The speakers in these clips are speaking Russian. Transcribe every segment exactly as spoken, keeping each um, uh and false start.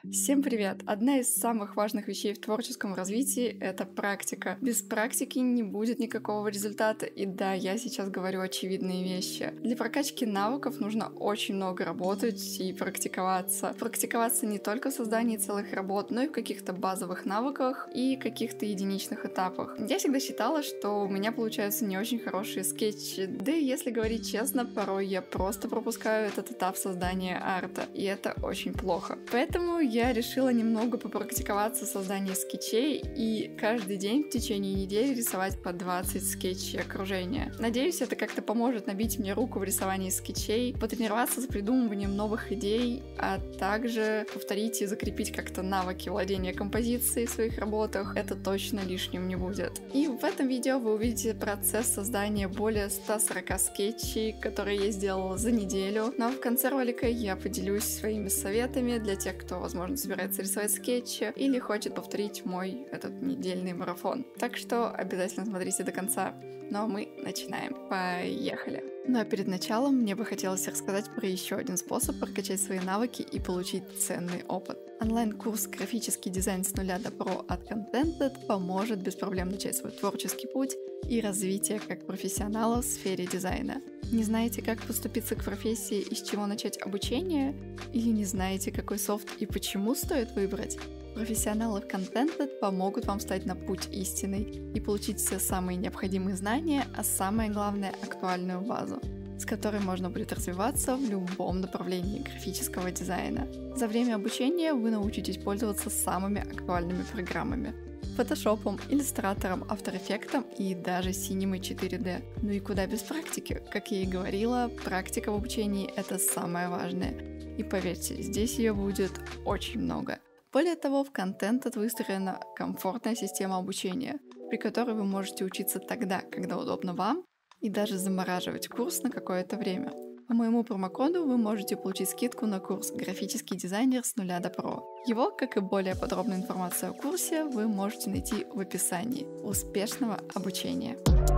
Всем привет! Одна из самых важных вещей в творческом развитии — это практика. Без практики не будет никакого результата, и да, я сейчас говорю очевидные вещи. Для прокачки навыков нужно очень много работать и практиковаться. Практиковаться не только в создании целых работ, но и в каких-то базовых навыках и каких-то единичных этапах. Я всегда считала, что у меня получаются не очень хорошие скетчи, да и если говорить честно, порой я просто пропускаю этот этап создания арта, и это очень плохо. Поэтому я решила немного попрактиковаться в создании скетчей и каждый день в течение недели рисовать по двадцать скетчей окружения. Надеюсь, это как-то поможет набить мне руку в рисовании скетчей, потренироваться с придумыванием новых идей, а также повторить и закрепить как-то навыки владения композицией в своих работах. Это точно лишним не будет. И в этом видео вы увидите процесс создания более ста сорока скетчей, которые я сделала за неделю. Но в конце ролика я поделюсь своими советами для тех, кто, возможно, собирается рисовать скетчи или хочет повторить мой этот недельный марафон. Так что обязательно смотрите до конца. Ну а мы начинаем. Поехали! Ну а перед началом мне бы хотелось рассказать про еще один способ прокачать свои навыки и получить ценный опыт. Онлайн-курс «Графический дизайн с нуля до про» от Contented поможет без проблем начать свой творческий путь и развитие как профессионала в сфере дизайна. Не знаете, как поступиться к профессии и с чего начать обучение? Или не знаете, какой софт и почему стоит выбрать? Профессионалы в Contented помогут вам стать на путь истинный и получить все самые необходимые знания, а самое главное – актуальную базу, с которой можно будет развиваться в любом направлении графического дизайна. За время обучения вы научитесь пользоваться самыми актуальными программами – фотошопом, иллюстратором, After Effects и даже Cinema четыре дэ. Ну и куда без практики? Как я и говорила, практика в обучении – это самое важное. И поверьте, здесь ее будет очень много. Более того, в Contented выстроена комфортная система обучения, при которой вы можете учиться тогда, когда удобно вам, и даже замораживать курс на какое-то время. По моему промокоду вы можете получить скидку на курс «Графический дизайнер с нуля до про». Его, как и более подробную информацию о курсе, вы можете найти в описании. Успешного обучения!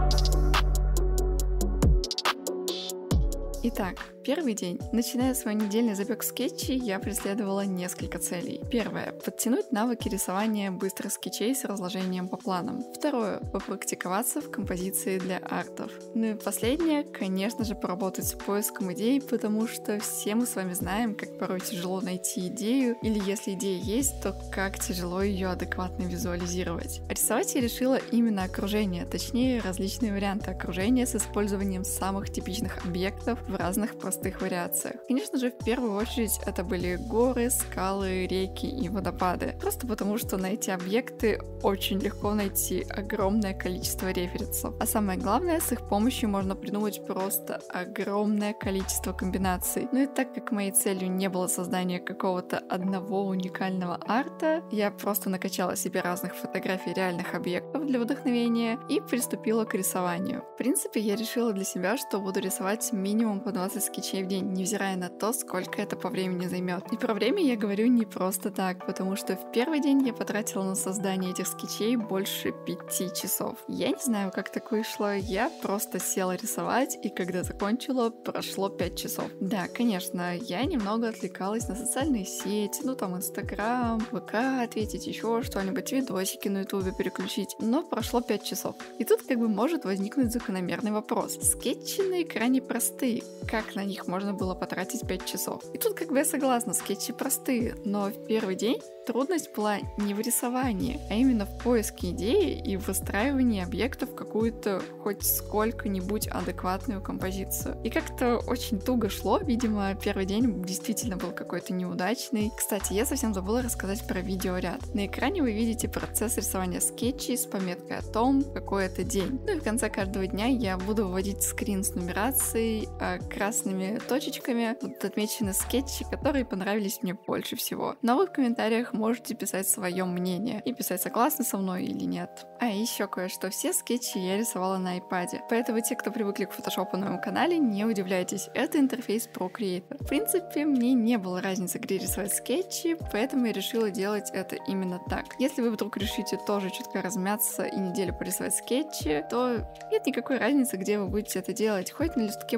Итак, первый день. Начиная свой недельный забег скетчей, я преследовала несколько целей. Первое – подтянуть навыки рисования быстрых скетчей с разложением по планам. Второе – попрактиковаться в композиции для артов. Ну и последнее – конечно же, поработать с поиском идей, потому что все мы с вами знаем, как порой тяжело найти идею, или если идея есть, то как тяжело ее адекватно визуализировать. Рисовать я решила именно окружение, точнее различные варианты окружения с использованием самых типичных объектов в разных простых вариациях. Конечно же, в первую очередь это были горы, скалы, реки и водопады. Просто потому, что на эти объекты очень легко найти огромное количество референсов. А самое главное, с их помощью можно придумать просто огромное количество комбинаций. Ну и так как моей целью не было создание какого-то одного уникального арта, я просто накачала себе разных фотографий реальных объектов для вдохновения и приступила к рисованию. В принципе, я решила для себя, что буду рисовать минимум по двадцать скетчей в день, невзирая на то, сколько это по времени займет. И про время я говорю не просто так, потому что в первый день я потратила на создание этих скетчей больше пяти часов. Я не знаю, как так вышло, я просто села рисовать, и когда закончила, прошло пять часов. Да, конечно, я немного отвлекалась на социальные сети, ну там Инстаграм, ВК ответить, еще что-нибудь, видосики на Ютубе переключить, но прошло пять часов. И тут как бы может возникнуть закономерный вопрос. Скетчи на экране простые, как на них можно было потратить пять часов? И тут как бы я согласна, скетчи простые, но в первый день трудность была не в рисовании, а именно в поиске идеи и в выстраивании объектов в какую-то хоть сколько-нибудь адекватную композицию. И как-то очень туго шло, видимо, первый день действительно был какой-то неудачный. Кстати, я совсем забыла рассказать про видеоряд. На экране вы видите процесс рисования скетчей с пометкой о том, какой это день. Ну и в конце каждого дня я буду выводить скрин с нумерацией, а красными точечками тут отмечены скетчи, которые понравились мне больше всего. Но вы в комментариях можете писать свое мнение и писать, согласны со мной или нет. А еще кое-что, все скетчи я рисовала на iPad, поэтому те, кто привыкли к фотошопу на моем канале, не удивляйтесь, это интерфейс Procreate. В принципе, мне не было разницы, где рисовать скетчи, поэтому я решила делать это именно так. Если вы вдруг решите тоже чутка размяться и неделю порисовать скетчи, то нет никакой разницы, где вы будете это делать, хоть на листке бумаги.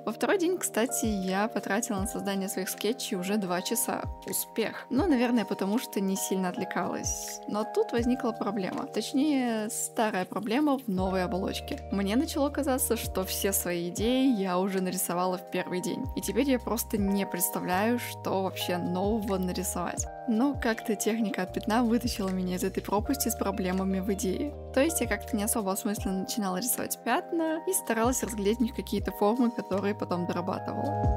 Во второй день, кстати, я потратила на создание своих скетчей уже два часа. Успех. Ну, наверное, потому что не сильно отвлекалась. Но тут возникла проблема. Точнее, старая проблема в новой оболочке. Мне начало казаться, что все свои идеи я уже нарисовала в первый день. И теперь я просто не представляю, что вообще нового нарисовать. Но как-то техника от пятна вытащила меня из этой пропасти с проблемами в идее. То есть я как-то не особо осмысленно начинала рисовать пятна и старалась разглядеть в них какие-то формы, которые потом дорабатывала.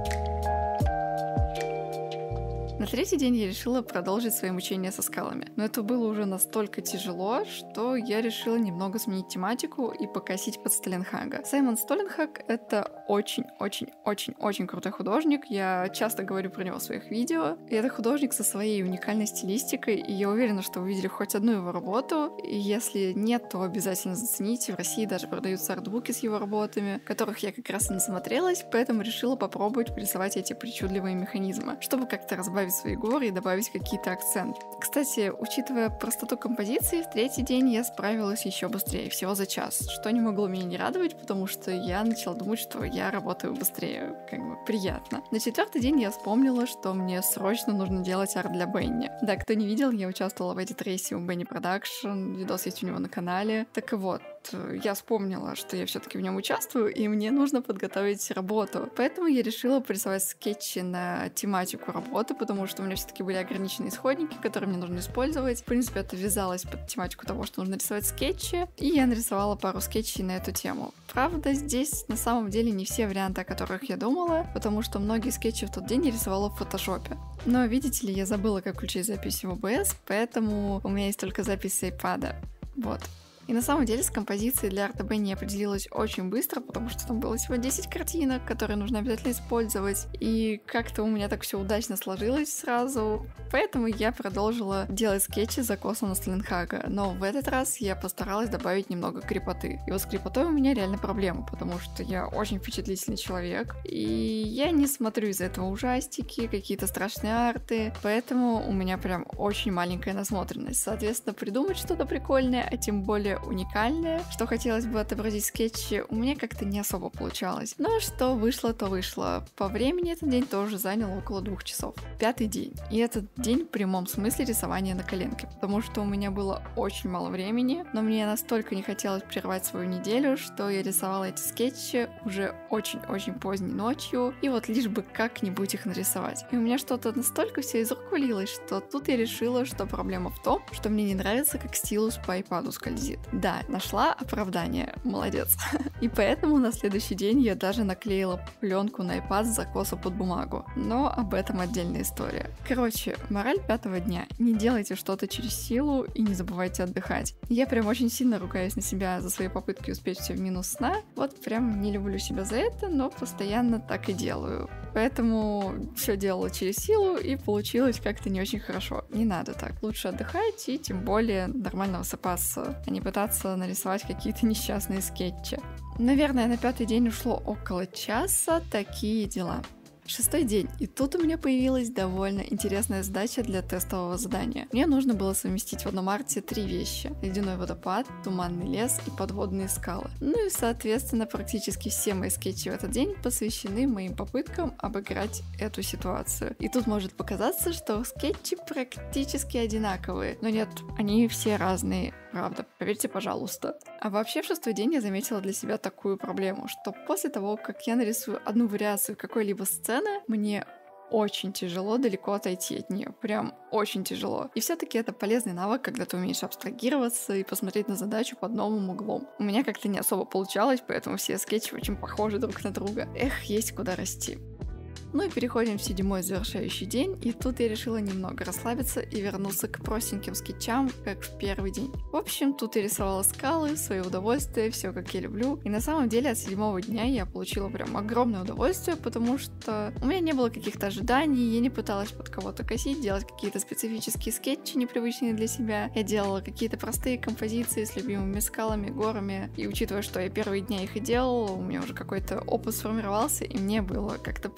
На третий день я решила продолжить свои мучения со скалами. Но это было уже настолько тяжело, что я решила немного сменить тематику и покосить под Сталенхага. Саймон Сталенхаг — это очень-очень-очень-очень крутой художник. Я часто говорю про него в своих видео. И это художник со своей уникальной стилистикой, и я уверена, что вы видели хоть одну его работу. И если нет, то обязательно зацените. В России даже продаются артбуки с его работами, которых я как раз и насмотрелась, поэтому решила попробовать порисовать эти причудливые механизмы, чтобы как-то разбавить свои горы и добавить какие-то акценты. Кстати, учитывая простоту композиции, в третий день я справилась еще быстрее, всего за час, что не могло меня не радовать, потому что я начала думать, что я работаю быстрее, как бы приятно. На четвертый день я вспомнила, что мне срочно нужно делать арт для Бенни. Да, кто не видел, я участвовала в эдит-рейсе у Бенни Продакшн, видос есть у него на канале. Так и вот, я вспомнила, что я все-таки в нем участвую, и мне нужно подготовить работу. Поэтому я решила порисовать скетчи на тематику работы, потому что у меня все-таки были ограниченные исходники, которые мне нужно использовать. В принципе, это вязалось под тематику того, что нужно рисовать скетчи, и я нарисовала пару скетчей на эту тему. Правда, здесь на самом деле не все варианты, о которых я думала, потому что многие скетчи в тот день я рисовала в фотошопе. Но, видите ли, я забыла, как включить запись в о бэ эс, поэтому у меня есть только запись с айпада. Вот. И на самом деле с композицией для арта Бенни я определилась очень быстро, потому что там было всего десять картинок, которые нужно обязательно использовать. И как-то у меня так все удачно сложилось сразу. Поэтому я продолжила делать скетчи с закосом на Сталенхага. Но в этот раз я постаралась добавить немного крепоты. И вот с крепотой у меня реально проблема, потому что я очень впечатлительный человек. И я не смотрю из-за этого ужастики, какие-то страшные арты. Поэтому у меня прям очень маленькая насмотренность. Соответственно, придумать что-то прикольное, а тем более уникальное, что хотелось бы отобразить в скетче, у меня как-то не особо получалось. Но что вышло, то вышло. По времени этот день тоже занял около двух часов. Пятый день. И этот день в прямом смысле рисования на коленке, потому что у меня было очень мало времени, но мне настолько не хотелось прервать свою неделю, что я рисовала эти скетчи уже очень-очень поздней ночью, и вот лишь бы как-нибудь их нарисовать. И у меня что-то настолько все из рук валилось, что тут я решила, что проблема в том, что мне не нравится, как стилус по айпаду скользит. Да, нашла оправдание, молодец. И поэтому на следующий день я даже наклеила пленку на iPad с закоса под бумагу. Но об этом отдельная история. Короче, мораль пятого дня. Не делайте что-то через силу и не забывайте отдыхать. Я прям очень сильно ругаюсь на себя за свои попытки успеть все в минус сна. Вот прям не люблю себя за это, но постоянно так и делаю. Поэтому все делала через силу и получилось как-то не очень хорошо. Не надо так. Лучше отдыхать и тем более нормально высыпаться, а не пытаться нарисовать какие-то несчастные скетчи. Наверное, на пятый день ушло около часа. Такие дела. Шестой день, и тут у меня появилась довольно интересная задача для тестового задания. Мне нужно было совместить в одном арте три вещи: ледяной водопад, туманный лес и подводные скалы. Ну и соответственно практически все мои скетчи в этот день посвящены моим попыткам обыграть эту ситуацию. И тут может показаться, что скетчи практически одинаковые, но нет, они все разные. Правда, поверьте, пожалуйста. А вообще в шестой день я заметила для себя такую проблему, что после того, как я нарисую одну вариацию какой-либо сцены, мне очень тяжело далеко отойти от нее. Прям очень тяжело. И все-таки это полезный навык, когда ты умеешь абстрагироваться и посмотреть на задачу под новым углом. У меня как-то не особо получалось, поэтому все скетчи очень похожи друг на друга. Эх, есть куда расти. Ну и переходим в седьмой завершающий день, и тут я решила немного расслабиться и вернуться к простеньким скетчам, как в первый день. В общем, тут я рисовала скалы, свое удовольствие, все как я люблю, и на самом деле от седьмого дня я получила прям огромное удовольствие, потому что у меня не было каких-то ожиданий, я не пыталась под кого-то косить, делать какие-то специфические скетчи, непривычные для себя. Я делала какие-то простые композиции с любимыми скалами, горами, и учитывая, что я первые дни их и делала, у меня уже какой-то опыт сформировался, и мне было как-то просто.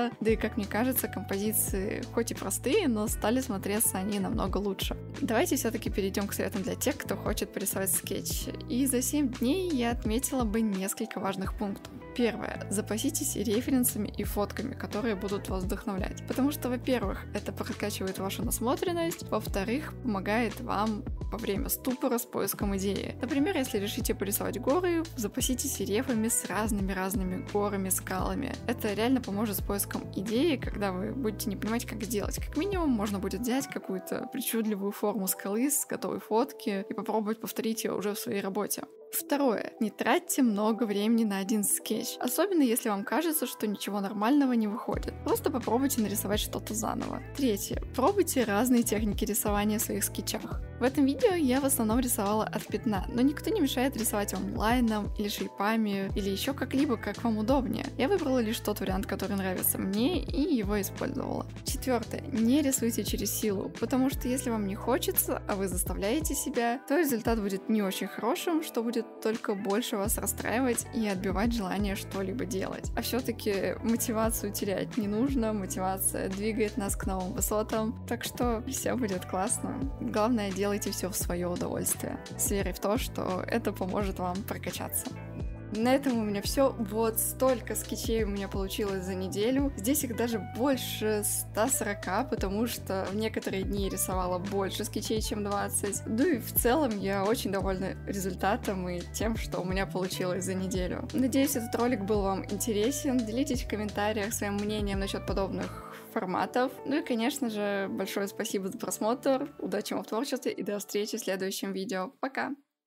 нравится. Да и, как мне кажется, композиции хоть и простые, но стали смотреться они намного лучше. Давайте все-таки перейдем к советам для тех, кто хочет порисовать скетч. И за семь дней я отметила бы несколько важных пунктов. Первое. Запаситесь референсами и фотками, которые будут вас вдохновлять. Потому что, во-первых, это прокачивает вашу насмотренность, во-вторых, помогает вам во время ступора с поиском идеи. Например, если решите порисовать горы, запаситесь рефами с разными-разными горами, скалами. Это реально поможет с поиском идеи, когда вы будете не понимать, как сделать. Как минимум, можно будет взять какую-то причудливую форму скалы с готовой фотки и попробовать повторить ее уже в своей работе. Второе. Не тратьте много времени на один скетч, особенно если вам кажется, что ничего нормального не выходит. Просто попробуйте нарисовать что-то заново. Третье. Пробуйте разные техники рисования в своих скетчах. В этом видео я в основном рисовала от пятна, но никто не мешает рисовать вам лайном или шейпами, или еще как-либо, как вам удобнее. Я выбрала лишь тот вариант, который нравится мне, и его использовала. Четвертое. Не рисуйте через силу, потому что если вам не хочется, а вы заставляете себя, то результат будет не очень хорошим, что будет только больше вас расстраивать и отбивать желание что-либо делать. А все-таки мотивацию терять не нужно, мотивация двигает нас к новым высотам, так что все будет классно. Главное, делайте все в свое удовольствие, с верой в то, что это поможет вам прокачаться. На этом у меня все. Вот столько скетчей у меня получилось за неделю. Здесь их даже больше ста сорока, потому что в некоторые дни рисовала больше скетчей, чем двадцать. Ну и в целом я очень довольна результатом и тем, что у меня получилось за неделю. Надеюсь, этот ролик был вам интересен. Делитесь в комментариях своим мнением насчет подобных форматов. Ну и, конечно же, большое спасибо за просмотр. Удачи вам в творчестве и до встречи в следующем видео. Пока!